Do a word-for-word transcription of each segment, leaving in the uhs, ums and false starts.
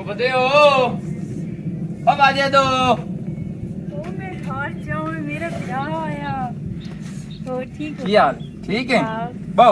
बदे हो अब आ जाए दो ओ मैं हार जाऊं मेरा क्या आया तो ठीक है यार ठीक है बो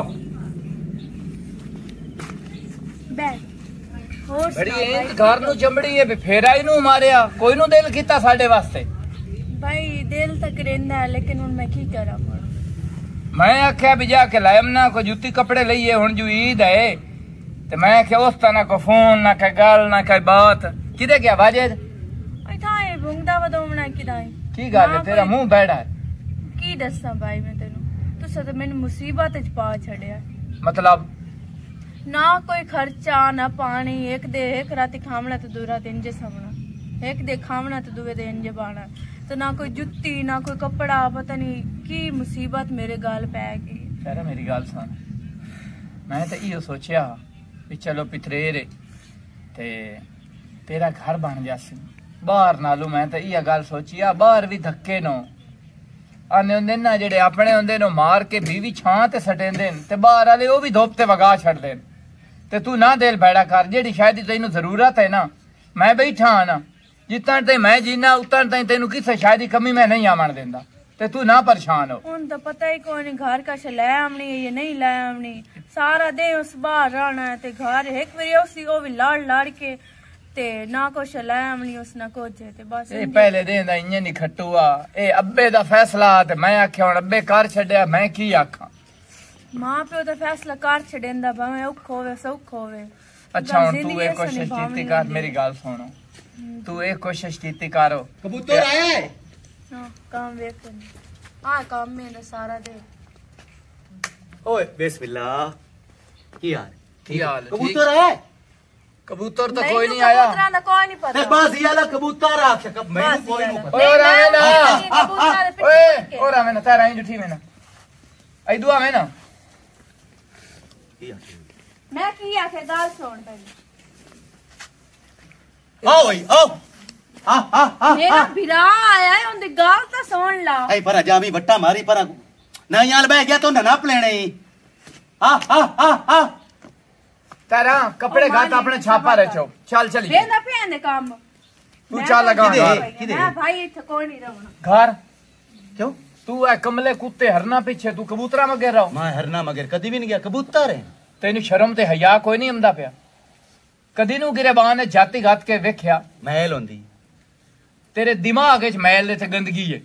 बैठ और बड़ी इंत घर नु चमड़ी है फेरा ही नु मारिया कोई नु दिल कीता साडे वास्ते भाई दिल तक रहंदा है लेकिन हुन मैं की करा मैं आख्या भी जाके लायम ना को जूती कपड़े लईए हुन जो ईद है ते मैं आख्या उस तना को फोन ना कोई गल ना कोई बात किदे क्या वाजेद ओए थाए भुंगदा वदोमना किदाई की गल है तेरा मुंह बैठा है की दस्सा भाई मैं तेनु तू सद मैंने मुसीबत च पा छड़या मतलब ना कोई खर्चा ना पानी एक दे एक राती खावना तो दूरा दिन जे समना एक दे खावना तो दुए दिन जे बाना तो ना कोई जुत्ती ना कोई कपड़ा पता नहीं की मुसीबत मेरे गाल पै गई तेरा मेरी गल सुन मैं तो इहो सोचिया भी चलो पितरेरे ते तेरा घर बन जासी बाहर नालू मैं तो इह गल सोचिया बाहर भी धक्के नो आने होंदे ना जेड़े अपने होंदे नो मार के बीवी छां ते सटेंदे ते बाहर वाले ओ भी धोप ते वगा छड़दे ते तू ना दिल बैड़ा कर जेड़ी शायद तैनू जरूरत है ना मैं बैठा हाँ ना जितना ते मैं जीना उतना ताई तैनू किसे शायद की कमी मैं नहीं आवन देंदा ते तू ना परेशान हो उन तो पता ही कोई नहीं घर का ले आमनी है ये नहीं ले आमनी सारा दे उस बाहर रहना है ते घर एक बारी उसी ओ भी लाड़ लाड़ के ते ना कुछ ले आमनी उस ना कुछ ते बस ए पहले दिन दा इयां नहीं खट्टूआ ए अब्बे दा फैसला ते मैं आख्या हुन अब्बे कर छड्या मैं की आखां मां प्यो दा फैसला कर छडेंदा भावे औख होवे सौख होवे अच्छा हुन तू एक कोशिश कीती कर मेरी गल सुनो तू एक कोशिश कीती करो कबूतर आया है हां काम वेख हां काम में ना सारा दे ओए बिस्मिल्लाह की हाल की हाल कबूतर आया है कबूतर तो कोई नहीं आया कबूतरां दा कोई नहीं पता ते बाजी वाला कबूतर आखे कब मैनू कोई नहीं पता ओए रावे ना ओए ओ रावे ना तारा ही जुठी में ना आई दुआ में ना मैं की आखे गाल सुन पहले आओ ओए आओ आ आ आ मेरा भिरा आया है उनदी गाल तो सुन ला ए पर जामी बट्टा मारी पर ना याल बह गया तो ना नाप लेने आ आ आ आ तारा कपड़े घात अपने छापा रचो चल चल वेंदा पेंदे काम तू चल लगा मैं भाई इथे कोई नहीं रहना घर क्यों तू है कमले कुत्ते हरना पीछे तू कबूतरा मगर रहो मैं हरना मगर कदी भी नहीं गया कबूतर है तेन शर्म ते हया कोई नहीं आंदा पिया कदी नू गिरेबान ने जाति घात के वेख्या महल होंदी तेरे दिमाग च मैल ते गंदगी है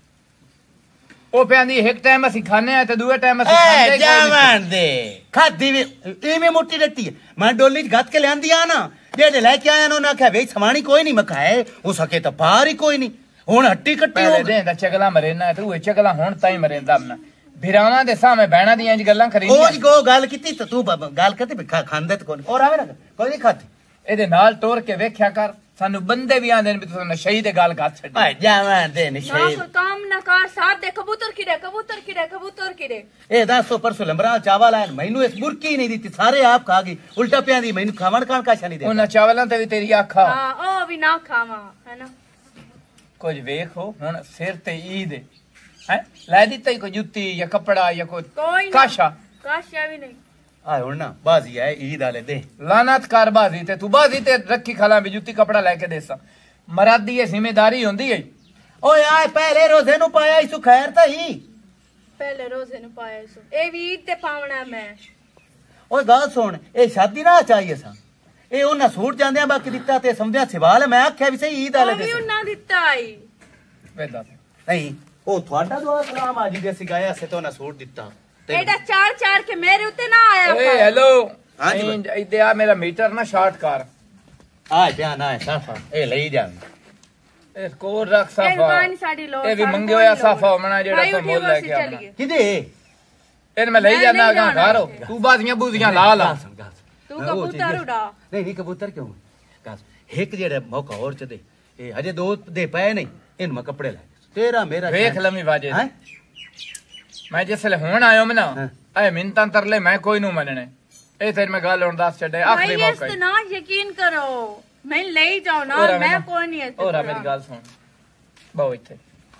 ओ पेंदी एक टाइम असि खाने आ ते दूए टाइम असि खांदे जावन दे खादी भी इवें मोटी रट्टी है मैं डोली च गत के लेंदी आ ना जेड़े लेके आया नो ना कह वे समानी कोई नहीं मखाए हो सके तो बाहर ही कोई नहीं हुन हट्टी कट्टी हो दे दा चगला मरेना तू ए चगला हुन ताई मरेंदा अपना भिरावां दे सामे बहना दी इंज गल्लां करींदी ओ गो गल कीती तो तू गल करते खांदे तो कोई और आवे ना कोई नहीं खाती एदे नाल टोर के वेख्या कर सानू बंदे भी आंदे ने भी तू नशई दे गाल गत छड्डी आ जावन दे ना नशे कोई काम ना कर साथ दे कबूतर किरे कबूतर किरे कबूतर किरे ए दस सौ परसों लंबरा चावल आए मैनू इस बुरकी नहीं दी सारे आप खा गई उल्टा पिया दी मैनू खावण कान काशा नहीं दे उन चावलां ते भी तेरी आखा हां ओ भी ना खावा है ना कुछ वेखो हुन सिर ते ईद है लै दी तई कोई जुत्ती या कपड़ा या कोई कोई काशा काशा भी नहीं आ हुन ना बाजी है ईद आले दे लानत कर बाजी ते तू बाजी ते रखी खला भी जुत्ती कपड़ा लेके देसा मरादी ये जिम्मेदारी होंदी है ओए आए पहले रोजे नु पाया इसु खैर ता ही पहले रोजे नु पाया इसु ए भी ईद ते पावना मैं ओए गल सुन ए शादी ना चाहिए सा ए ओना सूट जांदे बाकी दित्ता ते समझा सवाल मैं आख्या भी सही ईद आले दे भी ना दित्ता आई वेदा नहीं ओ थोड़ा दुआ सलाम आज दे सिखाया से तो ना सूट दित्ता एडा चार चार के मेरे उते ना आया ए हेलो हां जी इदे आ मेरा मीटर ना शॉर्ट कर आ जा ना साफा ए लई जा ए कोर रख साफा पानी साडी लो ए भी मंगे होया साफा होना जेड़ा तो मोल लेके आना किदे इन मैं लई जाना गा घर तू बाजियां बूजियां ला ला तू कबूतर उड़ा नहीं नहीं कबूतर क्यों गास एक जेड़ा मौका और च दे ए हजे दो दे पाए नहीं इन मैं कपड़े ला तेरा मेरा देख लमी बाजे हैं मैं जिसले हुन आयो मैं ना ए मिनतां तरले मैं कोई नु मनने ए तेरे मैं गल हुन दस छड़े आखिरी मौका भाई ना यकीन करो मैं ले जाओ ना मैं कोई नहीं है और मेरी गल सुन बहु इथे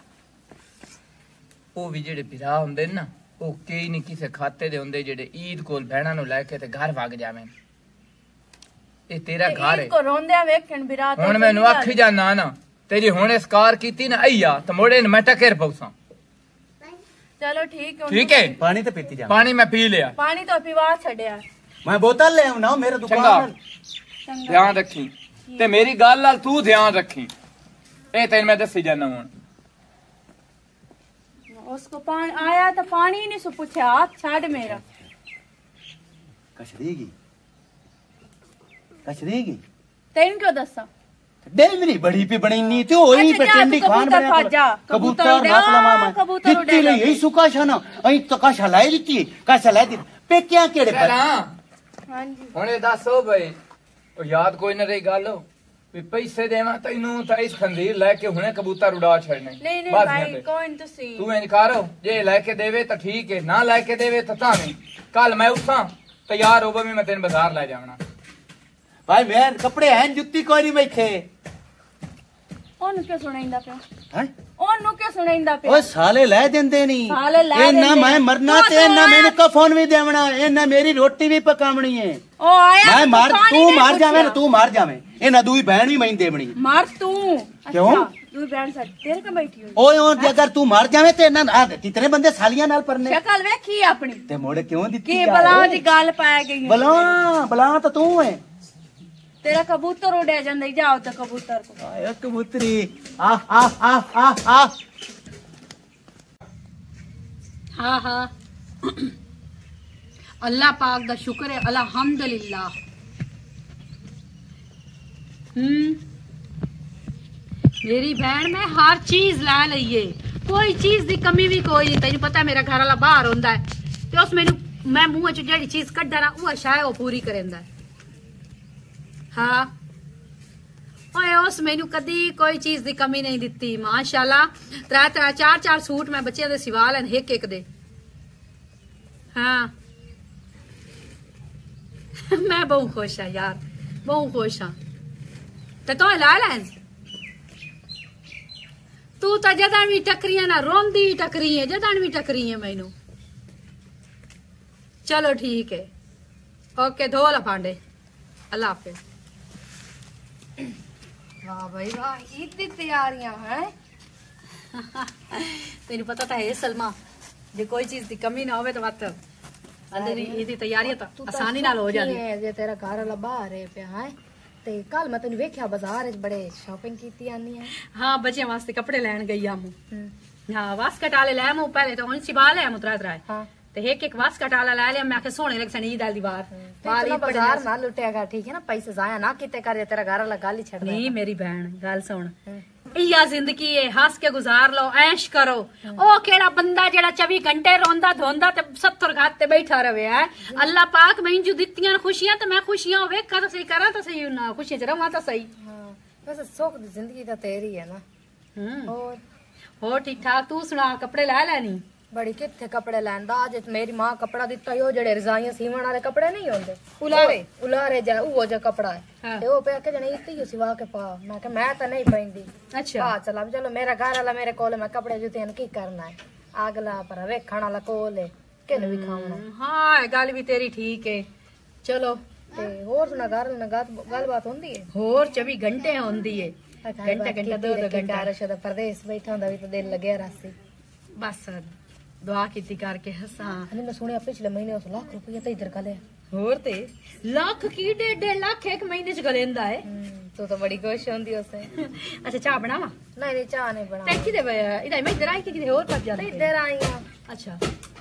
ओ भी जेड़े पिरा हुंदे ना ओ कई नहीं किसे खाते दे हुंदे जेड़े ईद कोल बहना नु लेके ते घर भाग जावे ये तेरा घर है इनको रोंदे वेखन बिरात हुन मैनू आखी जाना ना तेरी हुन इस कार कीती ना आईया तो मोड़े न मैं टकेर पौसा चलो ठीक है ठीक है पानी तो पीती जा पानी मैं पी लिया पानी तो पीवा छड़या मैं बोतल ले आऊं मेरे चंगा दुकान ध्यान रखी ते मेरी गल नाल तू ध्यान रखी ए तेन मैं दसी जाना हुन उसको पानी आया तो पानी ही नहीं सु पूछा हाथ छाड़ मेरा कचरेगी कचरेगी तेन क्यों दसा डेमरी बड़ी पे बनी नी तो ओही अच्छा, पे जा, टेंडी तू खान कबूतर बना फस जा, कबूतर कबूतर उड़े, रात लमा हाँ, मैं कबूतर कितने उड़े ले यही सुका छना अई तो का छलाई दिती का छलाई दी पे क्या केड़े पर हां जी हुने दसो भाई ओ याद कोई न रही गल भी पैसे देवा तैनू त इस खंदीर लेके हुने कबूतर उड़ा छड़ने नहीं नहीं बस भाई यहाँ पे। कोई नहीं तुसी तू इनकारो जे लेके देवे तो ठीक है ना लेके देवे तो ताने कल मैं उठा तैयार होगा भी मैं तेन बाजार ले जावना भाई मैं कपड़े हैं जुत्ती कोई नहीं बैठे ओनु क्यों सुनाइंदा पे हैं ओनु क्यों सुनाइंदा पे ओए साले ले देंदे नहीं साले ले ए ना देंदे। मैं मरना तो ते तो ना है। मैंने कफन भी देवना ए ना मेरी रोटी भी पकावनी है ओ आया मैं तो मार पानी तू नहीं मार जावे ना पूछा। तू मार जावे ए ना दूई बहन भी मैं देवनी मार तू क्यों? अच्छा, तू बहन साथ तेरे का बैठी हुई ओए ओ जे अगर तू मार जावे ते ना आ, कितने बंदे सालियां नाल परने शक्ल वेखी अपनी ते मोड़े क्यों दित्ती की जा बला रहे? दी गाल पाया गई है। बला बला तो तू है तेरा कबूतर उड़े जांदा जाओ तो कबूतर को आया कबूतरी आ आ आ आ आ हाँ हाँ अल्लाह पाक दा शुक्र है अल्हम्दुलिल्लाह। हम्म मेरी बहन में हर चीज ला लईए कोई चीज दी कमी भी कोई नहीं। तेन पता है मेरा घर वाला बाहर होंदा है ते उस मैनू मैं मुंह च जेड़ी चीज कड्ढा ना वो शायद वो पूरी करेंदा है। हाँ ओए उस मैनू कदी कोई चीज दी कमी नहीं दिती माशाल्लाह। त्रै त्रै चार चार सूट मैं बच्चे दे सिवा लैन एक एक दे। हाँ मैं बहुत खुश हाँ यार बहुत खुश हाँ। ते तो ला लैन तू तो जदन भी टकरी है ना रोंदी टकरी है जदन भी टकरी है मैनू। चलो ठीक है ओके धो ला भांडे अल्लाह हाफिज। वाह भाई वाह ईद दी तैयारियां हैं। तेन पता तो है सलमा जे कोई चीज की कमी ना हो तो मत अंदर ईदी तैयारी तो आसानी नाल हो जाती है जे तेरा घर वाला बाहर है पे है ते कल मैं तैਨੂੰ ਵੇਖਿਆ ਬਾਜ਼ਾਰ ਵਿੱਚ ਬੜੇ ਸ਼ਾਪਿੰਗ ਕੀਤੀ ਆਨੀ ਹੈ। हाँ बच्चे वास्ते कपड़े लैन गई आमू। हाँ वास कटाले लै मू पहले तो उन सिबा लै मू त्रै त्रै हां ते एक एक वास कटाला लै लिया मैं आखे सोने लग सनी दाल दीवार बाली बाजार ना लुटेगा ठीक है ना पैसे जाया ना किते कर तेरा घर वाला गाली छड़ दे। नहीं मेरी बहन गल सुन इया जिंदगी है हंस के गुजार लो ऐश करो। ओ केड़ा बंदा जेड़ा चौबी घंटे रोंदा धोंदा ते सत्तर घात ते बैठा रहे है। अल्लाह पाक मैं जो दित्तियां खुशियां ते मैं खुशियां वेखा तो सही करा तो सही ना खुशियां च रवां तो सही। हां वैसे सुख दी जिंदगी तो तेरी है ना। हम्म और हो ठीक ठाक तू सुना कपड़े लै लैनी बड़ी किथे कपड़े लैंदा अज मेरी मां कपड़ा दिता यो जेड़े रजाइयां सीवण वाले कपड़े नहीं होंदे उलारे उलारे जा वो जो कपड़ा है हाँ। ते ओ पे के जने इत्ती सिवा के पा मैं के मैं तो नहीं पैंदी। अच्छा हां चल अब चलो मेरा घर वाला मेरे कोल मैं कपड़े जुते की करना है अगला पर वेखण वाला कोल है किन भी खावना। हाँ गल भी तेरी ठीक है। चलो ते और सुना घर में गल बात होंदी है होर चौबी घंटे होंदी है घंटा घंटा दो दो घंटा रशद परदेस बैठा हुंदा भी तो दिल लगे रासी बस दुआ कीती करके हसा। अने मैं सुनिया पिछले महीने उस लाख रुपया तो इधर गले होर ते लाख की डेढ़ डेढ़ लाख एक महीने च गलेंदा है। तू तो बड़ी खुश होंदी उसे। अच्छा चाह बनावा नहीं नहीं चाह नहीं बना ते किदे इधर मैं इधर आई कि किदे होर पज जाती इधर आई हां। अच्छा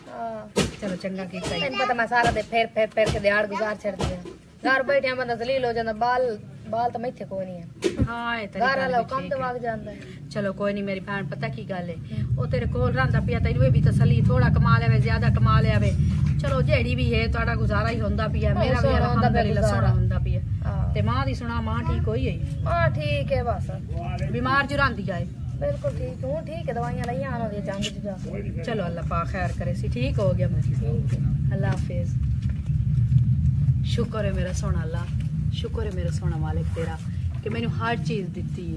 हां चलो चंगा कीता तैਨੂੰ पता मैं सारा दिन फेर फेर फेर के दिहाड़ गुजार छड़ दिया घर बैठे बंदा जलील हो जांदा बाल बाल तो मैथे कोई नहीं है। हाँ ये घर वाला काम तो वग जांदा है। चलो कोई नहीं मेरी बहन पता की गल है वो तेरे कोल रंदा पिया तैनू भी तसली थोड़ा कमा लेवे ज्यादा कमा लेवे चलो जेड़ी भी है तुहाडा गुजारा ही होंदा पिया मेरा भी अल्हम्दुलिल्लाह सोना होंदा पिया ते मां दी सुना मां ठीक होई है। हां ठीक है बस बीमार जुरांदी जाए बिल्कुल ठीक हूं ठीक है दवाइयां लईयां आनो दी जंग च जा। चलो अल्लाह पाक खैर करे सी ठीक हो गया मैं अल्लाह हाफिज। शुक्र है मेरा सोना अल्लाह शुक्र है मेरा सोना मालिक तेरा कि मैंने हर चीज दी है।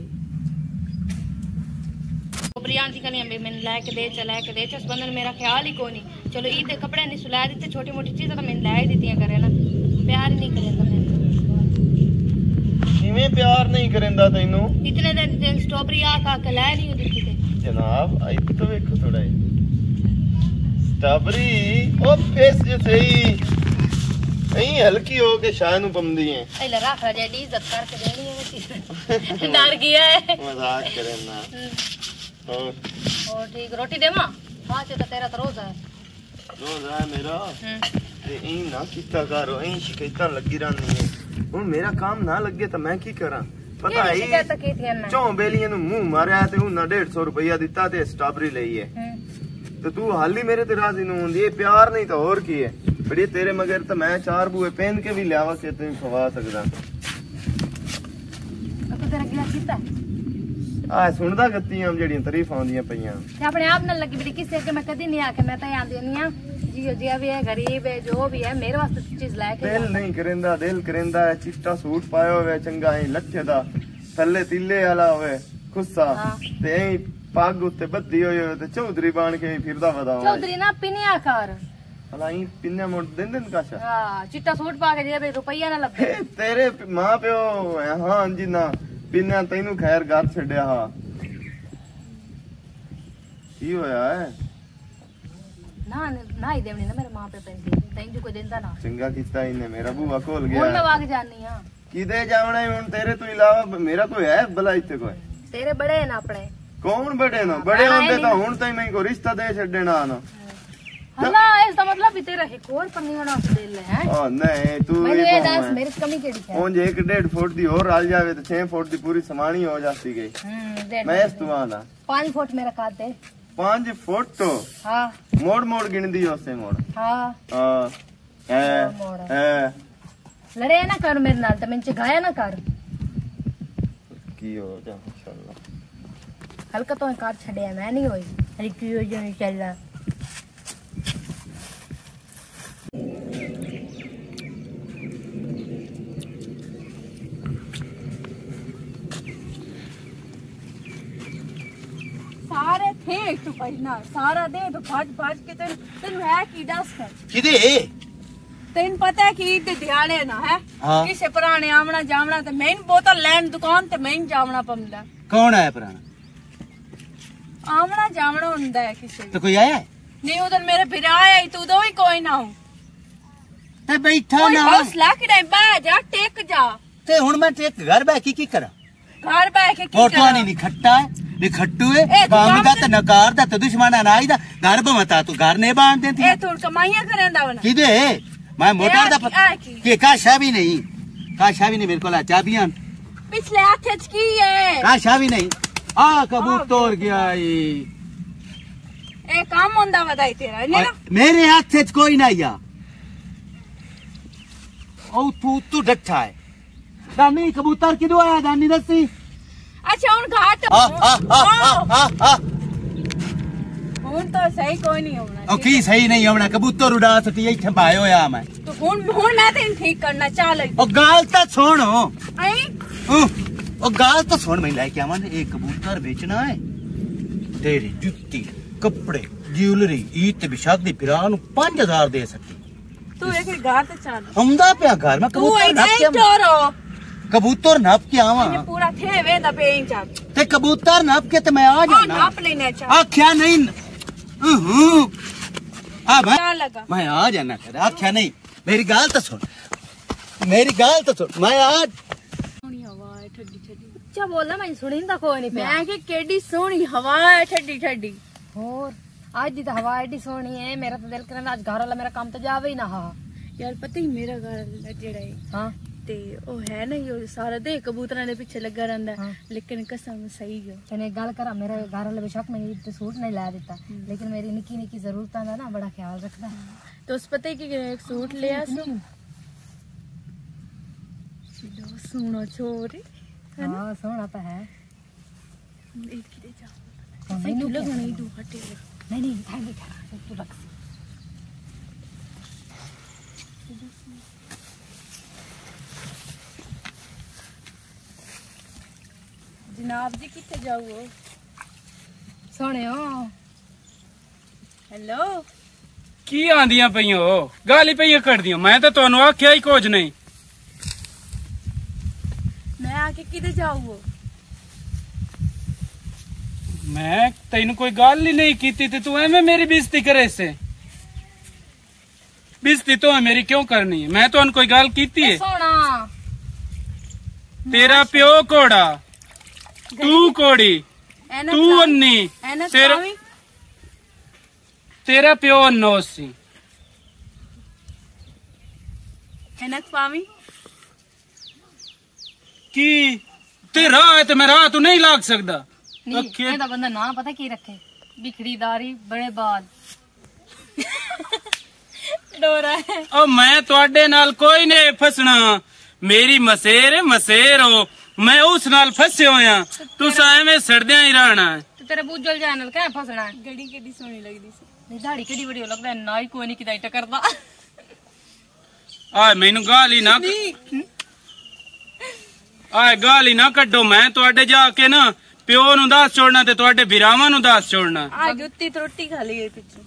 प्रियांशी कनी अम्बे मैंने लेके दे चला के दे उस बंदे ने मेरा ख्याल ही कोनी चलो ईद दे कपड़े नहीं सुला दिते छोटी मोटी चीजें तो मैंने लै दी करे ना प्यार ही नहीं करे। नहीं करेंदा तैनू इतने दिन दिन स्ट्रॉबेरी आ खा के लाए नहीं उधर किते जनाब आई तो देखो थोड़ा स्ट्रॉबेरी ओ फेस जे सही नहीं हल्की हो के शाह नु पमदी है एला रख राजा दी इज्जत करके देनी है डर गया है मजाक करे ना और और ठीक रोटी दे मां हां से तो तेरा तो रोज है रोज है मेरा ते ई ना किता करो ई शिकायतां लगी रहनी है हुन मेरा काम ना लगे तो मैं की करा पता है शिकायत कीतियां ना चौ बेलियां नु मुंह मारया ते उन्ना डेढ़ सौ रुपया दिता ते स्ट्रॉबेरी लई है तो तू हाली मेरे ते राजी नु हुंदी है प्यार नहीं तो और की है बड़ी तेरे मगर तो मैं चार बूए पहन के भी लियावा के तू खवा सकदा तो तेरा गिलास किता आ सुनदा गत्तियां जेड़ियां तारीफ आंदियां पईयां ते अपने आप न लगी बड़ी किसे के मैं कदी नहीं आके मैं तो आंदी नहीं आ जियो जिया भी है गरीब है जो भी है मेरे वास्ते चीज लाके दिल नहीं करेंदा दिल करेंदा है चिट्टा सूट पायो होवे चंगा है लट्ठे दा थल्ले तिल्ले वाला होवे खुस्सा ते ऐ पग उत्ते बद्दी होई होवे ते चौधरी बन के फिरदा वदा चौधरी ना पिनिया कर हला ई पिन्ने मोड़ दिन दिन काशा हां चिट्टा सूट पा के जे रुपया ना लगे तेरे मां प्यो हां जी ना पिन्ना तैनू खैर घर छड्या हा की होया है ना ना ही देवनी ना मेरे मां पे पैसे तैन जो कोई देंदा ना चंगा किस्ता इने मेरा बुआ खोल गया हुन मैं वाग जानी हां किदे जावना है हुन तेरे तो इलावा मेरा कोई है भला इत्ते कोई तेरे बड़े है ना अपने कौन बड़े ना बड़े होंदे तो हुन तई मैं को रिश्ता दे छड्डना ना हला इसका मतलब भी तेरा एक और पन्नी वाला दे ले हैं ओ नहीं तू ये दस मेरी कमी केड़ी है ओंज एक डेढ़ फुट दी और राल जावे तो छह फुट दी पूरी समानी हो जाती गई हम्म मैं इस तू आना पांच फुट मेरा काट दे पांच फुट तो हां मोड़ मोड़ गिन दी ओसे मोड़ हां हां है है लड़े ना कर मेरे नाल तो मैं गाया ना कर की हो जा इंशाल्लाह हल्का तो काट छड़े मैं नहीं होई अरे की हो जो चल रहा सारे थे तू पहना सारा दे तो भज भज के तेन तेन है की दस है किदे तेन पता है कि ईद दिहाड़े ना है हाँ। किसे पुराने आमना जामना ते मैन बोतल लैन दुकान ते मैन जामना पमदा कौन आया पुराना आमना जामना हुंदा है किसे तो कोई आया है नहीं उधर मेरे भिरा आया तू दो ही कोई ना हूं ते बैठा कोई ना हौसला कि नहीं बा जा टेक जा ते हुन मैं टेक घर बैठ की की करा घर बैठ के की फोटो करा नहीं खट्टा है नी खट्टू है ए, तू काम काम दा कर- ते नकार दा ते दुश्मन नाई दा घर बमता तू घर ने बांध देती ए तू कमाइयां करेंदा वना किदे मैं मोटर दा ए, आ की? के काशा भी नहीं काशा भी नहीं मेरे को ला चाबियां पिछले हाथ च की है काशा भी नहीं आ कबूतर गया ये ए काम होंदा वदाई तेरा ने ना मेरे हाथ से कोई नहीं आ ओ तू तू डट्ठा है दानी कबूतर किदो आया दानी दसी अच्छा उन घाट आ आ आ आ आ हुन तो सही कोई नहीं होना ओ की सही नहीं होना कबूतर उड़ा सटी इथे भायो या मैं तो हुन हुन मैं तेन ठीक करना चाह ओ गाल ता सुनो आई ओ गाल तो सुन मैं लेके आवन एक कबूतर बेचना है तेरी जुत्ती कपड़े ज्वेलरी ईद ते बिशाख दी फिरा नु पांच हजार दे सकती तू एक घर ते चल हमदा पे घर में तू कबूतर नाप नहीं के टोरो कबूतर नाप के आवा ये पूरा थे वे दा पे इंच ते कबूतर नाप के ते मैं आ हां जाना नाप लेने चाह आख्या नहीं हूं आ भाई क्या लगा मैं आ जाना कर आख्या नहीं मेरी गाल तो सुन मेरी गाल तो सुन मैं आज सोनी हवा है ठंडी ठंडी अच्छा बोलना मैं सुनिंदा कोई नहीं मैं के केडी सोनी हवा है ठंडी ठंडी और आज दी तो हवा एडी सोनी है मेरा तो दिल करना आज घर वाला मेरा काम तो जावे ही ना हा यार पता ही मेरा घर जेड़ा है हां ते ओ है ना यो सारा दे कबूतरां दे पीछे लगा रहंदा हाँ। लेकिन कसम सही है तने गल करा मेरा घर वाला बेशक मैंने ईद सूट नहीं ला देता लेकिन मेरी निकी निकी जरूरतां दा ना बड़ा ख्याल रखदा तो उस पता है कि एक सूट ले आ सो सुनो छोरी हां सोना तो है एक किते जा नहीं सही नहीं लगा नहीं तू हटे नहीं नहीं खाई नहीं खा तू रख जनाब जी किथे जाओ सोने हो हेलो की आंदियां पईयो गाली पईया कटदियां मैं तो ਤੁਹਾਨੂੰ ਆਖਿਆ ਹੀ ਕੁਝ ਨਹੀਂ मैं आके किधर जाओ वो मैं तेन कोई गल ही नहीं की थी, तू एवं मेरी बेइज्जती करे से। बेइज्जती तो है मेरी क्यों करनी है? मैं तो कोई गल की है? सोना तेरा प्यो कोड़ा, तू कोड़ी, तू अन्नी, तेरा तेरा प्यो अन्नो सी। एनक पावी की ते राह है तो मैं राह तू नहीं लाग सकता। नहीं बंदा ना पता की रखे, बिखड़ीदारी बड़े बाल डोरा है। ओ मैं तुहाडे नाल कोई नहीं फसना, मेरी मसेर मसेर हो, मैं उस नाल फसे होया, तुसा एवें सड़दियां ही रहना है। तो तेरे बूझल जाए नाल क्या फसना है? गड़ी केडी सोहनी लगदी सी, नहीं दाढ़ी केडी बड़ी लगदा है, ना ही कोई नहीं किदाई टकरदा। आ मैनू गाली ना आ गाली ना कड्डो, मैं तुहाडे जाके ना प्यो नु दस छोड़ना ते तुहाडे भिरावां नु दस छोड़ना। आ जुत्ती तो रोटी खा ली पिछे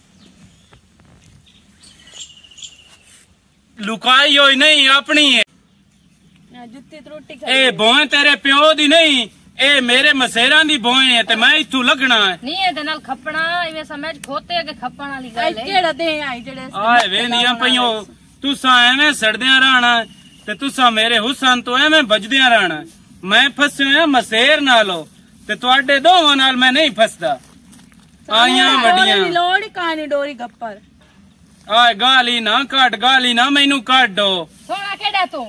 लुकाई होई नहीं अपनी है। जुत्ती तो रोटी खा ए भोए तेरे प्यो दी नहीं, ए मेरे मसेरां दी भोए है ते मैं इथू लगना है। नहीं है ते नाल खपना इवे समझ खोते के खपण वाली गल है। केड़ा दे आई जेड़े आए वे निया पईयो, तुसा एवें सड़दियां रहना है ते तुसा मेरे हुसन तो एवें बजदियां रहना है। मैं फसया मसेर नालो ते तुहाडे दोवां नाल मैं नहीं फसदा। आइयां वड्डियां लोड़ी कानी डोरी गप्पर आए गाली ना काट, गाली ना मैनू काट दो। सोना केड़ा तू?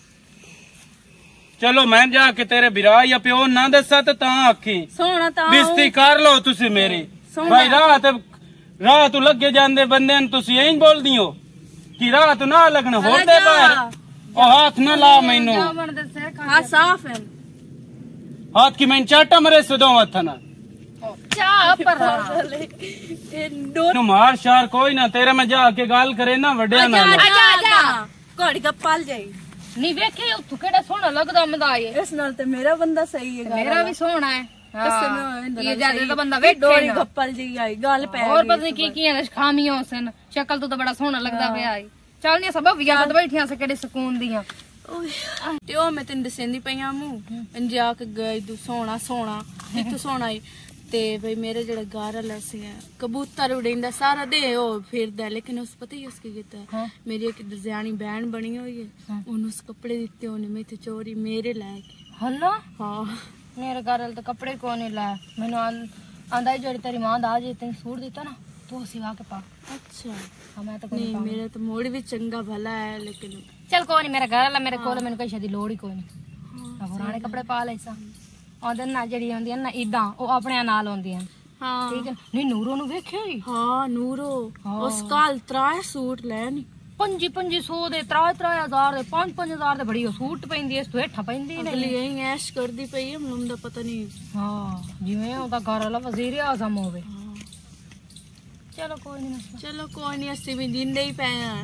चलो मैं जाके तेरे बिरा या प्यो ना दसा तो ता आखी सोना ता बेइज्जती कर लो तुसी मेरी। भाई रात रात तू लगे जांदे बंदे न तुसी यही बोल दियो कि रात ना लगना हो दे बाहर। ओ हाथ ना ला मैनू, हाथ साफ है, हाथ की मैं चाटा मरे से दो हथ ना चा पर डोर मार शार कोई ना तेरा मैं जाके गाल करे ना वड्या ना। आजा आजा घोड़ी गप्पाल जाई। नहीं वेखे तू केड़ा सोहना लगदा मंदा ये। इस नाल ते मेरा बंदा सही है, मेरा भी सोहना है। ये ज्यादा तो बंदा वेखे डोरी ना। गप्पाल जी आई गल पे और पता नहीं की की खामियां सन, शक्ल तो बड़ा सोहना लगदा पिया आई। चल नहीं सब याद बैठियां से केड़े सुकून दियां। ते ओ मैं तेन दसेंदी पईयां मू जाके गई तू सोना सोना तू सोना ते भाई मेरे जेड़ा घर वाला सी कबूतर उड़ेंदा सारा दे ओ फिरदा, लेकिन उस पता ही उसकी कीता हाँ? मेरी एक दरजानी बहन बनी हुई है हाँ? उन्हें उस कपड़े दिते उन्हें मैं चोरी मेरे लायक हल्ला हाँ मेरे घर वाले तो कपड़े को नहीं लाया, मैंने आंदा ही जेड़ी तेरी मां दा आज तेन सूट दिता ना तो सिवा के पा। अच्छा हाँ मैं तो नहीं मेरा तो मूड भी चंगा भला है, लेकिन चल कोई नहीं, मेरा घर वाला मेरे कोल मैंने कहीं शादी लोड़ ही कोई नहीं। हाँ, पुराने कपड़े पा ले सा आंदे ना जेड़ी होंदी ना ईदा ओ अपने नाल होंदी है। हाँ ठीक है। नहीं नूरो नु वेख्यो ही? हाँ नूरो उस काल त्राए सूट लेनी पंजी पंजी सौ दे त्राए त्राए हजार दे पांच पांच हजार दे बड़ी सूट पैंदी है, इस तो हेठा पैंदी नहीं। अगली यही ऐश करदी पई है, ਮੈਨੂੰ ਤਾਂ ਪਤਾ ਨਹੀਂ। हाँ जिवें ਉਹਦਾ घर वाला वजीर आजम होवे। चलो कोई नहीं, चलो कोई नहीं, ਅਸੀਂ ਵੀ ਜਿੰਦੇ ਹੀ ਪਏ ਆ।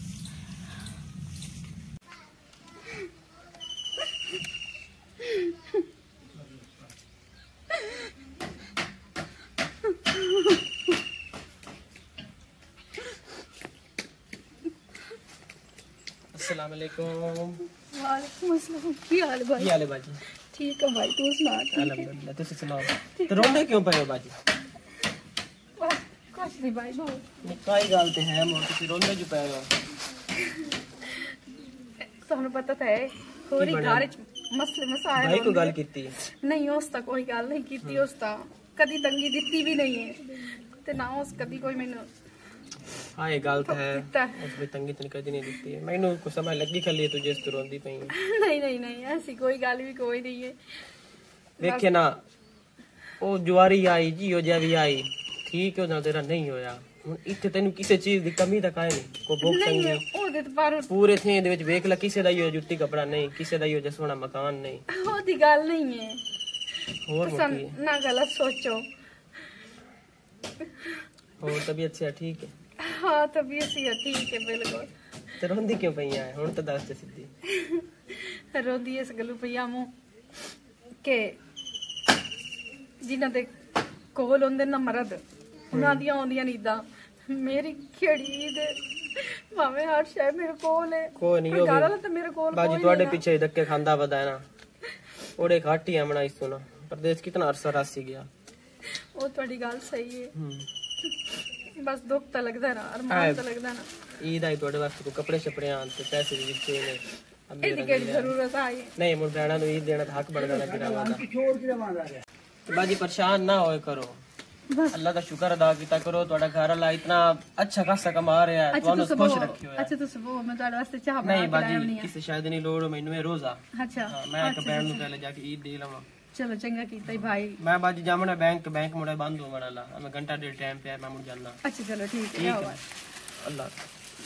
अस्सलाम वालेकुम। वालेकुम अस्सलाम। की हाल है भाई? की हाल है बाजी? ठीक है भाई, तू सुना? अल्हम्दुलिल्लाह। तुसी सुनाओ तो रोंदे क्यों पए हो बाजी? कुछ नहीं भाई, बहुत निकाई गल ते है मोर, तुसी रोंदे जो पए हो? ਤੁਹਾਨੂੰ ਪਤਾ ਤਾਂ ਹੈ ਹੋਰੀ ਘਰ ਚ ਮਸਲੇ ਮਸਾਇਲ भाई को गल कीती? ਨਹੀਂ ਉਸ ਤਾਂ ਕੋਈ ਗੱਲ ਨਹੀਂ ਕੀਤੀ, ਉਸ ਤਾਂ ਕਦੀ ਤੰਗੀ ਦਿੱਤੀ ਵੀ ਨਹੀਂ ਹੈ ਤੇ ਨਾ ਉਸ ਕਦੀ ਕੋਈ ਮੈਨੂੰ हाँ ये गल तो है, उसमें तंगी तो कदी नहीं दिखती है। मैनू को समझ लगी खली तू जिस तू रोंदी पई। नहीं नहीं नहीं ऐसी कोई गल भी कोई नहीं है। देखे ना ओ जुआरी आई जी ओ जवी आई ठीक है, तेरा नहीं होया ਹੁਣ ਇੱਥੇ ਤੈਨੂੰ ਕਿਸੇ ਚੀਜ਼ ਦੀ ਕਮੀ ਤਾਂ ਕਾਇ ਨਹੀਂ, ਕੋ ਭੁੱਖ ਤੰਗੀ ਉਹਦੇ ਤੇ ਪਰ ਪੂਰੇ ਥੇ ਦੇ ਵਿੱਚ ਵੇਖ ਲੈ, ਕਿਸੇ ਦਾ ਹੀ ਜੁੱਤੀ ਕਪੜਾ ਨਹੀਂ, ਕਿਸੇ ਦਾ ਹੀ ਜਸੋਣਾ ਮਕਾਨ ਨਹੀਂ। ਉਹਦੀ ਗੱਲ ਨਹੀਂ ਹੈ, ਹੋਰ ਮੁੱਕੀ ਨਾ ਗਲਤ ਸੋਚੋ। ਹੋਰ ਤਬੀਅਤ ਸੇ ਠੀਕ ਹੈ? हाँ तबीयत सी ठीक है बिल्कुल। ਤੇ ਰੋਂਦੀ ਕਿਉਂ ਪਈ ਆ ਹੁਣ ਤਾਂ ਦੱਸ ਤੇ ਸਿੱਧੀ। ਰੋਂਦੀ ਇਸ ਗੱਲੋਂ ਪਈ ਆ ਮੂੰ ਕਿ ਜਿਨ੍ਹਾਂ ਦੇ ਕੋਲ ਹੁੰਦੇ ਨਾ ਮਰਦ ਉਹਨਾਂ ਦੀਆਂ ਆਉਂਦੀਆਂ ਨੀਂਦਾਂ, ਮੇਰੀ ਖੇੜੀ ਦੇ ਭਾਵੇਂ ਹਰ ਸ਼ੈ ਮੇਰੇ ਕੋਲ ਹੈ, ਕੋਈ ਨਹੀਂ ਉਹ ਗੱਲ ਤਾਂ ਮੇਰੇ ਕੋਲ ਬਾਜੀ ਤੁਹਾਡੇ ਪਿੱਛੇ ਧੱਕੇ ਖਾਂਦਾ ਵਦਾ ਹੈ ਨਾ, ओड़े घाट ही आमना इस ना परदेश कितना अरसा रासी गया ਉਹ ਤੁਹਾਡੀ ਗੱਲ ਸਹੀ ਹੈ ਬਸ ਦੁੱਖ ਤਾਂ ਲੱਗਦਾ ਨਾ ਅਰਮਾਨ ਤਾਂ ਲੱਗਦਾ ਨਾ ईद आई तोड़े वास्ते को कपड़े शपड़े आन ते पैसे भी दिते ने ਇਹਦੀ ਕਿਹੜੀ ਜ਼ਰੂਰਤ ਆਈ नहीं मुड़ बहना नु ईद देना हक बन जाना गिरा वाला छोड़ के मांगा गया बाजी परेशान ना होए करो अल्लाह का शुक्र अदा कीता करो तोड़ा घर वाला इतना अच्छा खासा कमा रहा है ਤੁਹਾਨੂੰ खुश रखियो है ਅੱਛਾ ਤੁਸੀਂ ਉਹ ਮੈਂ ਤੁਹਾਡੇ ਵਾਸਤੇ ਚਾਹ नहीं बाजी किसी शायद नहीं लोड़ मैनू रोजा ਅੱਛਾ मैं एक बहन नु पहले जाके ईद दे लवा चलो चंगा कीता ही भाई मैं बाजी जामना बैंक बैंक मुड़े बंद हो वाला मैं घंटा डेढ़ टाइम पे मैं मुड़ जाना अच्छा चलो ठीक है आओ अल्लाह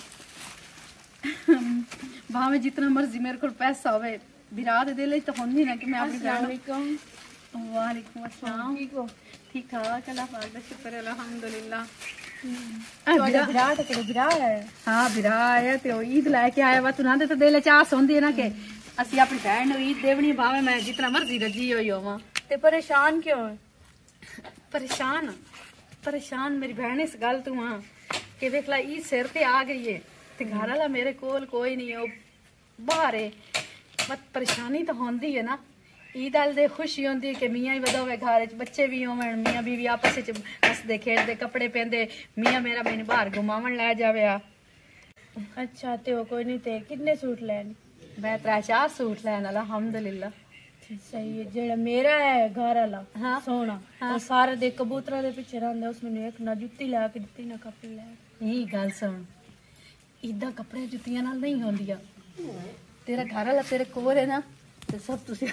भावे जितना मर्जी मेरे को पैसा होवे बिराद दे ले तो होंदी ना कि मैं अपनी बहन वालेकुम अस्सलाम ठीक हो ठीक ठाक अल्लाह पाक का शुक्र है अल्हम्दुलिल्लाह ਤੁਹਾਡਾ ਵਿਰਾਹ ਤਾਂ ਕਿਹੜਾ ਵਿਰਾਹ ਹੈ हाँ बिरा आया ते ओ ईद लेके आया वा तुना दे तो दिल च आस होंदी है ना कि ਅਸੀਂ ਆਪਣੀ ਭੈਣ ਨੂੰ ਈਦ ਦੇਵਣੀ ਭਾਵੇਂ ਮੈਂ ਜਿੰਨਾ ਮਰਜ਼ੀ ਰੱਜੀ ਹੋਈ ਹੋਵਾਂ ਤੇ ਪਰੇਸ਼ਾਨ ਕਿਉਂ ਹੈ ਪਰੇਸ਼ਾਨ ਪਰੇਸ਼ਾਨ ਮੇਰੀ ਭੈਣ ਇਸ ਗੱਲ ਤੋਂ ਆ ਕਿ ਦੇਖ ਲੈ ਈਦ ਸਿਰ ਤੇ ਆ ਗਈ ਏ ਤੇ ਘਰ ਵਾਲਾ ਮੇਰੇ ਕੋਲ ਕੋਈ ਨਹੀਂ ਉਹ ਬਾਹਰ ਏ ਬਸ ਪਰੇਸ਼ਾਨੀ ਤਾਂ ਹੁੰਦੀ ਹੈ ਨਾ ਈਦ ਵਾਲੇ ਦੇ ਖੁਸ਼ੀ ਹੁੰਦੀ ਕਿ ਮੀਆਂ ਹੀ ਵਧੋਵੇ ਘਰ ਚ ਬੱਚੇ ਵੀ ਹੋਵਣ ਮੀਆਂ ਬੀਵੀ ਆਪਸ ਵਿੱਚ ਹੱਸਦੇ ਖੇਡਦੇ ਕੱਪੜੇ ਪਹਿਨਦੇ ਮੀਆਂ ਮੇਰਾ ਮੈਨੂੰ ਬਾਹਰ ਘੁਮਾਵਣ ਲੈ ਜਾਵੇ ਆ ਅੱਛਾ ਤੇ ਉਹ ਕੋਈ ਨਹੀਂ ਤੇ ਕਿੰਨੇ ਸੂਟ ਲੈਣ मैं त्रै चार सूट लैन अलहमदुलिल्लाह सही है जेड़ा मेरा है घर वाला हाँ सोना हाँ। वो सारे दे कबूतरा दे पीछे रहंदा उस मैंने एक ना जुत्ती ला के दित्ती ना कपड़े ला यही गल सुन इदा कपड़े जुत्तियां नाल नहीं होंदियां तेरा घर वाला तेरे कोल है ना ते सब तुसी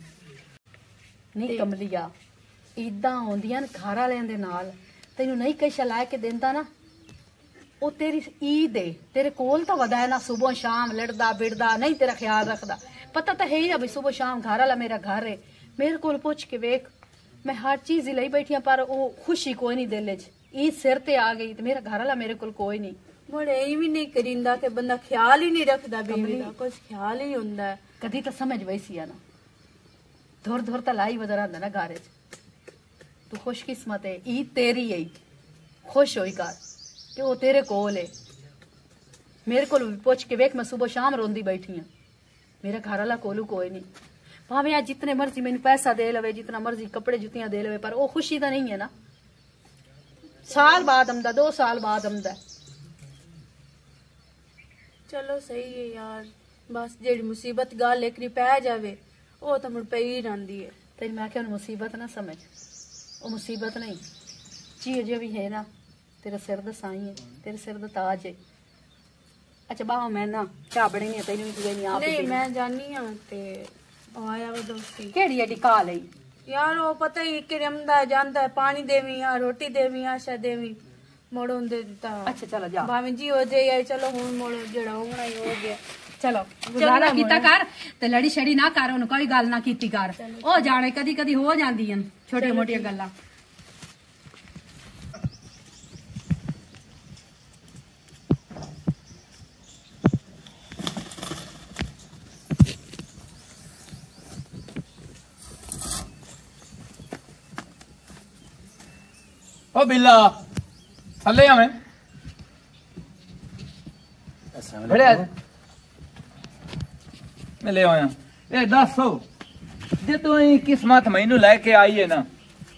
नहीं कमलिया इदा होंदियां घर वालें दे नाल तैनू नहीं कैसा ला के देंदा ना ਉਹ ਤੇਰੀ ਈਦ ਏ ਤੇਰੇ ਕੋਲ ਤਾਂ ਵਦਾ ਹੈ ਨਾ ਸਵੇਰ ਸ਼ਾਮ ਲੜਦਾ ਬਿੜਦਾ ਨਹੀਂ ਤੇਰਾ ਖਿਆਲ ਰੱਖਦਾ ਪਤਾ ਤਾਂ ਹੈ ਹੀ ਆ ਵੀ ਸਵੇਰ ਸ਼ਾਮ ਘਰ ਵਾਲਾ ਮੇਰਾ ਘਰ ਏ ਮੇਰੇ ਕੋਲ ਪੁੱਛ ਕੇ ਵੇਖ ਮੈਂ ਹਰ ਚੀਜ਼ ਹੀ ਲਈ ਬੈਠੀ ਆ ਪਰ ਉਹ ਖੁਸ਼ੀ ਕੋਈ ਨਹੀਂ ਦਿਲ 'ਚ ਈਦ ਸਿਰ ਤੇ ਆ ਗਈ ਤੇ ਮੇਰਾ ਘਰ ਵਾਲਾ ਮੇਰੇ ਕੋਲ ਕੋਈ ਨਹੀਂ मोड़े भी नहीं करिंदा कि बंदा ख्याल ही नहीं रखदा बीवी दा कुछ ख्याल ही हुंदा है कदी तो समझ वैसी आ ना धुर धुर तो लाई वजर आंदा ना घर 'ਚ तू खुशकिस्मत है ईद तेरी है खुश होई कर कि वो तेरे कोल है मेरे को पुछ के वेख मैं सुबह शाम रोंदी बैठी हाँ मेरा घर वाला कोलू कोई नहीं भावे आज जितने मर्जी मैंने पैसा दे लवे जितना मर्जी कपड़े जुतियां दे लवे पर वो खुशी तो नहीं है ना साल बाद आमदा दो साल बाद आमदा चलो सही है यार बस जेड़ी मुसीबत गल एकरी पै जावे वो तो मुड़ पई ही रहिंदी है तेरी मैं क्या मुसीबत ना समझ वो मुसीबत नहीं जी जो भी है ना तेरा सिर दा साई है तेरे सिर दा ताज है अच्छा बाहो मैं ना चाह बनी है तेरी भी नहीं आप नहीं मैं जानी हां ते आया वो दोस्ती केड़ी एडी का लई यार वो पता ही कि रमदा जांदा है पानी देवी या रोटी देवी आशा देवी मोड़ो दे दिता अच्छा चलो जा भाਵੇਂ जी हो जाए या चलो हुन मोड़ो जेड़ा होना ही हो गया चलो गुजारा कीता कर ते लड़ी छड़ी ना कर उन कोई गल ना कीती कर ओ जाने कदी कदी हो जांदी हन छोटी मोटी गल्लां ओ बिल्ला थल्ले आवें बड़े मैं ले आया ए दस जे तू ही किस्मत मैनू लेके आई है ना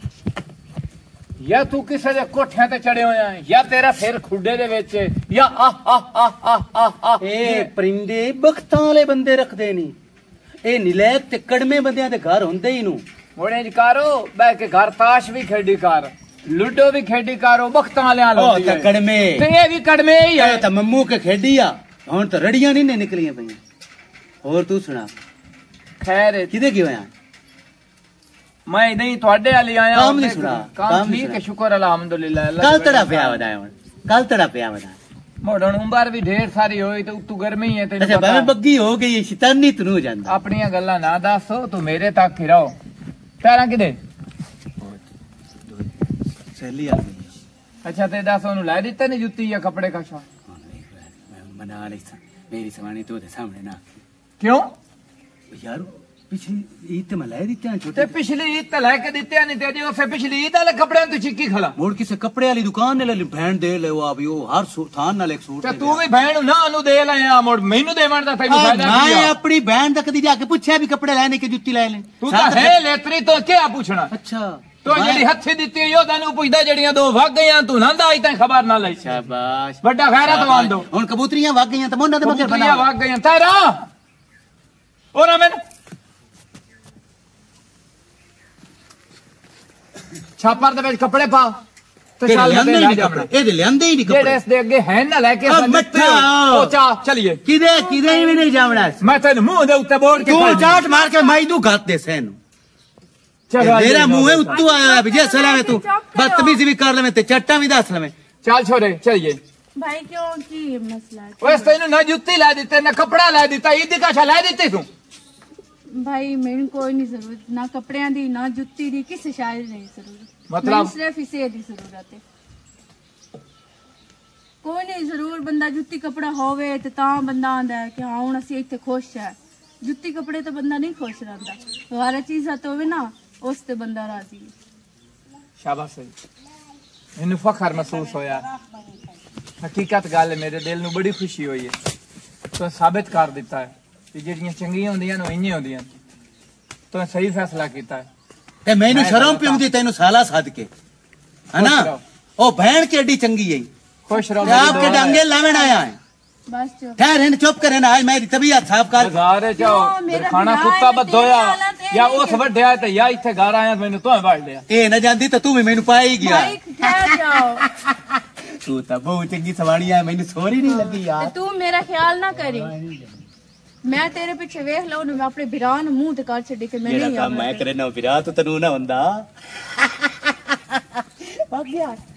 या तू किसे दे कोठियां ते चढ़े होया या तेरा सिर खुडे दे विच या आ आ आ आ आ आ ए परिंदे बख्तां वाले बंदे रखदे नी ए निलैक ते कड़मे बंदियां दे घर हुंदे ही नु मोड़े ज करो बै के घर ताश भी खेडी कर लूडो भी खेडी करो बख्तां वाले हाल ओ ते कड़मे ते ये भी कड़मे ही है ते मम्मू के खेडी आ हुन तो रड़ियां नहीं ने निकलियां पईयां और तू सुना खैर किदे की होया मैं नहीं थोड़े वाली आया काम नहीं सुना काम ठीक है शुक्र अल्हम्दुलिल्लाह कल तड़ा पिया वदा कल तड़ा पिया वदा मोड़न उम्र भी ढेर सारी होई तो तू गर्मी है तेरे अच्छा भावे बग्गी हो गई शैतानी तू हो जांदा अपनी गल्ला ना दस तू मेरे तक ही रहो पैरा किदे सहेली आ गई अच्छा ते दस ओनु ला दिता नहीं जुत्ती या कपड़े का शा मना ले मेरी सवानी तो सामने ना क्यों यार ਪਿਛਲੀ ਈਦ ਤੇ ਮੈਂ ਲੈ ਦਿੱਤੇ ਤੇ ਛੋਟੇ ਪਿਛਲੀ ਈਦ ਤੇ ਲੈ ਕੇ ਦਿੱਤੇ ਨਹੀਂ ਤੇ ਜੇ ਉਸੇ ਪਿਛਲੀ ਈਦ ਵਾਲੇ ਕੱਪੜਿਆਂ ਤੂੰ ਚਿੱਕੀ ਖਲਾ ਮੋੜ ਕਿਸੇ ਕੱਪੜੇ ਵਾਲੀ ਦੁਕਾਨ ਨੇ ਲੈ ਲਈ ਭੈਣ ਦੇ ਲੈ ਉਹ ਆ ਵੀ ਉਹ ਹਰ ਸੂ- ਥਾਨ ਨਾਲ ਇੱਕ ਸੂਟ ਤੇ ਤੂੰ ਵੀ ਭੈਣ ਨੂੰ ਨਾ ਉਹਨੂੰ ਦੇ ਲੈ ਆ ਮੋੜ ਮੈਨੂੰ ਦੇਵਣ ਦਾ ਤੈਨੂੰ ਫਾਇਦਾ ਕੀ ਮੈਂ ਆ ਆਪਣੀ ਭੈਣ ਤੱਕ ਦੀ ਜਾ ਕੇ ਪੁੱਛਿਆ ਵੀ ਕੱਪੜੇ ਲੈਣੇ ਕਿ ਜੁੱਤੀ ਲੈ ਲੈ ਤੂੰ ਤਾਂ ਹੈ ਲੇਤਰੀ ਤੋਂ ਕਿਆ ਪੁੱਛਣਾ ਅੱਛਾ ਤੂੰ ਜਿਹੜੀ ਹੱਥੀ ਦਿੱਤੀ ਹੋਈ ਉਹਦਾ ਨੂੰ ਪੁੱਛਦਾ ਜਿਹੜੀਆਂ ਦੋ ਵਗ ਗਈਆਂ ਤੂੰ ਨਾ ਦਾ ਤੈਨੂੰ ਖਬਰ ਨਾ ਲਈ ਸ਼ਾਬਾਸ਼ ਵੱਡਾ ਖੈਰਾ ਤਵਾਨ ਦੋ ਹੁਣ ਕਬੂਤਰੀਆਂ ਵਗ ਗਈਆਂ ਤਾਂ ਮੋਨਾ ਦੇ ਮਗਰ ਕਬੂਤਰੀਆਂ ਬਣਾ ਵਗ ਗਈਆਂ ਤੇਰਾ ਉਹ ਰਮਨ ਛਾਪਰ ਦੇ ਵਿੱਚ ਕੱਪੜੇ ਪਾ ਤੇ ਚੱਲ ਲਿਆਂਦੇ ਲੈ ਹੀ ਨਹੀਂ ਜਾਵਣਾ ਕੱਪੜੇ ਇਹਦੇ ਲਿਆਂਦੇ ਹੀ ਨਹੀਂ ਜਿਹੜੇ ਕੱਪੜੇ ਇਸ ਦੇ ਅੱਗੇ ਹੈ ਨਾ ਲੈ ਕੇ ਆ ਦਿੱਤੇ ਮੱਠਾ। ਉਹ ਚਾ ਚਲੀਏ ਕਿਦੇ ਕਿਦੇ ਵੀ ਨਹੀਂ ਜਾਵਣਾ ਮੈਂ ਤੈਨੂੰ ਮੂੰਹ ਦੇ ਉੱਤੇ ਬੋਲ ਕੇ ਤੂੰ ਚਾਟ ਮਾਰ ਕੇ ਮਾਈ ਦੂ ਘਾਤ ਦੇ ਸੈਨ ਮੇਰਾ ਮੂੰਹ ਹੈ ਉੱਤੋਂ ਆਇਆ ਵੀ ਜੇ ਸਲਾਵੇਂ ਤੂੰ ਬਦਤਮੀਜ਼ੀ ਵੀ ਕਰ ਲਵੇਂ ਤੇ ਚੱਟਾਂ ਵੀ ਦੱਸ ਲਵੇਂ ਚੱਲ ਛੋੜੇ ਚਲੀਏ भाई क्यों की ये मसला है? ਓਏ ਤੈਨੂੰ ਨਾ ਜੁੱਤੀ ਲੈ ਦਿੱਤੇ ਨਾ ਕੱਪੜਾ ਲੈ ਦਿੱਤਾ ਈਦ ਦੀ ਕਾਸ਼ਾ ਲੈ ਦਿੱਤੀ ਤੂੰ भाई मैंने कोई नहीं जरूरत ना कपड़ियां दी ना जुत्ती दी किसी शायद नहीं जरूरत मतलब? मैनू सिर्फ इसे दी जरूरत है कोई नहीं जरूर बंदा जुत्ती कपड़ा होवे ते तां बंदा आंदा है कि हां हुन असी इत्थे खुश है जुत्ती कपड़े तो बंदा नहीं खुश रहंदा हर चीज हथ होवे ना उस ते बंदा राजी है शाबाश मैनू फखर महसूस होया हकीकत गल मेरे दिल नू बड़ी खुशी हुई है तो साबित कर दिता है कि ਜਿਹੜੀਆਂ ਚੰਗੀਆਂ ਹੁੰਦੀਆਂ ਨੇ ਇੰਨੀਆਂ ਹੁੰਦੀਆਂ ਤੂੰ ਸਹੀ ਫੈਸਲਾ ਕੀਤਾ ਹੈ ਤੇ ਮੈਨੂੰ ਸ਼ਰਮ ਪਿਉਂਦੀ ਤੈਨੂੰ ਸਾਲਾ ਸੱਦ ਕੇ ਹਨਾ ਉਹ ਭੈਣ ਕਿੱਡੀ ਚੰਗੀ ਹੈ खुश रहो ਤੇ ਆਪ ਕੇ ਡਾਂਗੇ ਲਾਵਣ ਆਇਆ ਹੈ बस चुप ठहर हिंद चुप करे ना आज मेरी तबीयत साफ कर बाजारे जाओ क्यों? मेरा खाना भरा कुत्ता है, बदोया तेरी हालत है या नहीं उस वड्या ते या इथे घर आया मैंने तो बाढ़ लिया ए न जानती तो तू भी मैनू पाई गया भाई ठहर जाओ तू तो बहुत चंगी सवाणी है मैनू सोरी नहीं लगी ते यार तू मेरा ख्याल ना करी मैं तेरे पीछे वेख लो मैं अपने बिरा नु मुंह ते कर छड़ी के मैं मेरा नहीं काम मैं करे ना विराट तू तनू ना हुंदा भाग गया